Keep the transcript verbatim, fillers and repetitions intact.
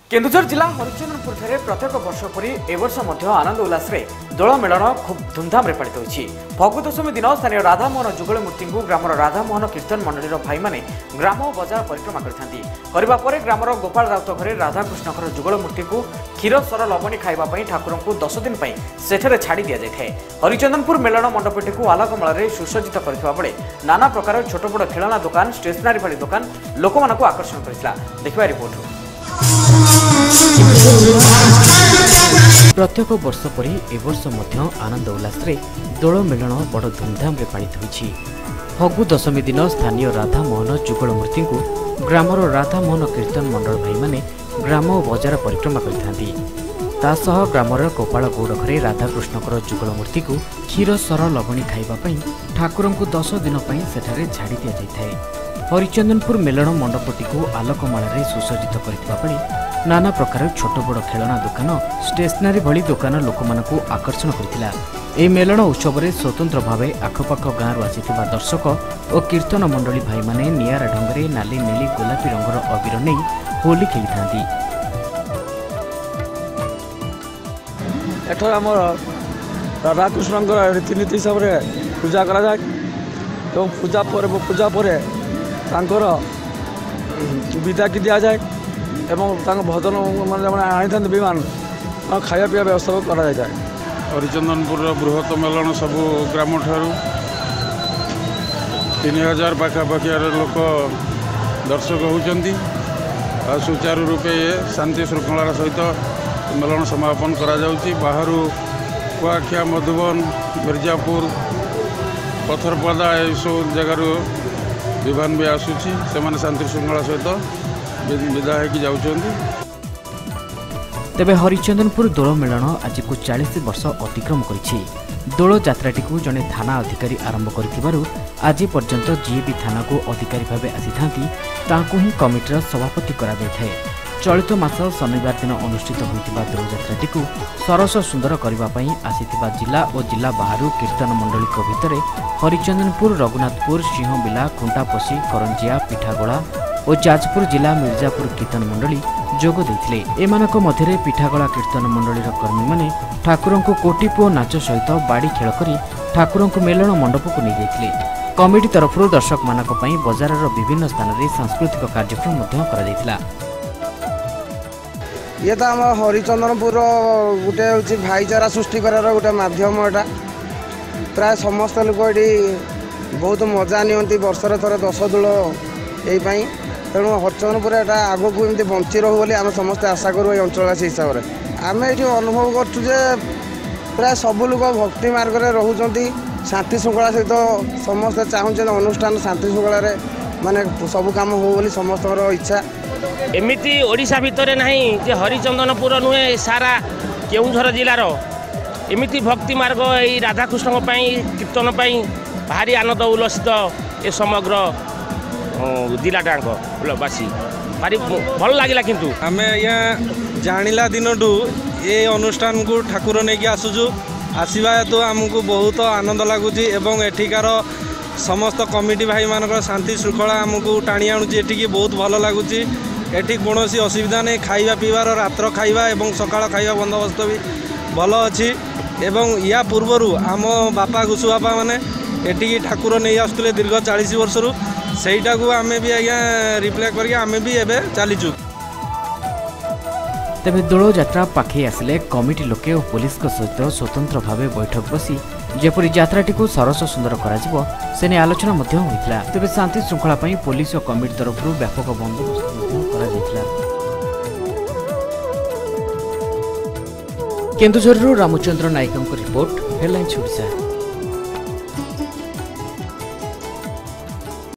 केन्दुझर जिला हरिचंदनपुर प्रत्येक वर्ष परी एवर्ष आनंद उल्लास दोल मेलन खूब धूमधाम रे पालित होइछि। फगु दशमी दिन स्थानीय राधामोहन जुगल मूर्ति को ग्रामर राधामोहन कीर्तन मंडली भाई माने ग्राम और बजार परिक्रमा करथांती। करबा परे ग्रामर गोपाल राउत घरे राधाकृष्णकर जुगल मूर्ति को क्षीर सर लवणी खाइबा पई ठाकुर को दस दिन पई सेठरे छाड़ी दिया जाय। हरिचंदनपुर मेलन मंडपटी को आलोकमाल सुसज्जित करथिबा बेले नाना प्रकार छोट बड़ खेलना दुकान स्टेशनरी भाई दुकान लोक मानक आकर्षण करथिला। देखिबा रिपोर्ट। प्रत्येक वर्ष परी ए वर्ष मध्य आनंद उल्लास दोल मेलन बड़ धूमधाम रे पालित होइछि। फगु दशमी दिन स्थानीय राधामोहन जुगल मूर्ति को ग्रामर राधामोहन कीर्तन मंडल भाई माने ग्राम और बजार परिक्रमा करथांती। तासह ग्रामर गोपाल गौड़ घरे राधाकृष्णकर जुगल मूर्ति को क्षीर सर लवणी खाइबा पई ठाकुर को दस दिन पई सेठारे छाड़ी दिया जायथाय। हरिचंदनपुर मेलन मंडपटी को आलोकमाल सुसज्जित करथिबा बेले नाना प्रकार छोट बड़ खेलना दुकान स्टेशनरी भली दुकान लोक मानकु आकर्षण करथिला। ए मेलन उत्सव में स्वतंत्र भावे आखपाख गाँव आसिथिबा दर्शक और कीर्तन मंडली भाई माने नियारा ढंगरे नाली नीली गोलापी रंगर अबीर नहीं होली खेली थांती। एठर हमर राधाकृष्णकर रीतिनीति हिसाब रे पूजा करा जाय। तो पूजा पर पूजा पर तांकर विदा की दिया जाए एवं तांको भजन माने आनी था विमान खाया पीवा व्यवस्था करा जाए। हरिचंदनपुर बृहत मेलन सबू ग्राम ठारू तीन हजार पाखापाखि लोक दर्शक होती सुचारू रूपे शांति श्रृंखलार सहित मेलन समापन करा जाउची। बाहर कुआखिया मधुबन मिर्जापुर पथरपदा ये सब जगार विमान भी आसूची से शांति श्रृंखला सहित विदा हो जाउछंती। तेबे हरिचंदनपुर दोल मेलन आज को चालीस वर्ष अतिक्रम करिछि। दोल यात्राटी को जड़े थाना अधिकारी आरंभ करिथिबारु आज पर्यंत जी भी थाना को अधिकारी भावे आसीथांती तांको ही कमिटीर सभापति करा दैथाय। चलित मास शनिवार दिन अनुष्ठित होइतिबा दोल यात्राटी को सरस सुंदर करबा पई आसीथिबा जिला और जिला बाहरु कीर्तन मंडली को भितरे हरिचंदनपुर रघुनाथपुर सिंहबिला खुंटापसी करंजिया पिठागोला और जाजपुर जिला मिर्जापुर कीर्तन मंडली जोग देथिले। एमानक मध्यरे पिठागोला कीर्तन मंडलीर कर्मी माने ठाकुर को कोटिपुओ नाच सहित बाड़ी खेल करी ठाकुर को मेलन मंडप को नहीं जाइथिले। कमिटी तरफ दर्शक मानक पई बजारर विभिन्न स्थान रे सांस्कृतिक कार्यक्रम मध्य करा जाइथिला। ये तो आम हरिचंदनपुर गोटे हूँ भाईचारा सृष्टि करार गोटे मध्यम एटा प्राय समस्त लोक ये बहुत मजा नियंती वर्षर थर दस दोल यही तेणु हरिचंदनपुर एटा आगो को एमती बंची रहू बोली आम समस्त आशा करूँ ये अंचलवासी हिसाब से आम ये अनुभव करूँ प्राय सब लोक भक्ति मार्ग में रोच शांति श्रृंखला सहित समस्त चाहूँ अनुष्ठान शांति श्रृंखला माने सब काम हो बोली समस्त इच्छा। एमिति ओडिशा भितर नहीं जे हरिचंदनपुर नुहे सारा केउंझर जिलार एमिति भक्ति मार्ग यही राधाकृष्ण कीर्तन भारी आनंद उल्लसित ए समग्र जिलाटासी भारी भल लगे। किंतु आम यहाँ जानिला दिन ये अनुष्ठान को ठाकुर नहीं आसुचु आसवा तो आमको बहुत आनंद लगुच एवं एठिकार समस्त कमिटी भाई मानक शांति श्रृंखला आमको टाणी आणुची एठिकी बहुत भल लगुच। एठी कौन असुविधा नहीं खाइबा पीबार रात्र खाइबा एवं सकाळ खाइबा बंदोबस्त भी भल अच्छी एवं या पूर्वर आम बापा घुसु बापा मैंने एठी ठाकुर नहीं आसुले दीर्घ चालीस वर्ष सेटा को आम भी आज्ञा रिप्लाई करके आम भी एवं चलीचु। तेबे दोल यात्रा पाखे आसिले कमिटी लोके और पुलिस को सहित स्वतंत्र भावे बैठक बसी जेपरी यात्राटी को सरस सुंदर करा से आलोचना होता। तेबे शांति श्रृंखला पुलिस और कमिटी तरफ व्यापक बंदोबस्त करा। Keonjhar Ramchandra Nayak report headlines Odisha.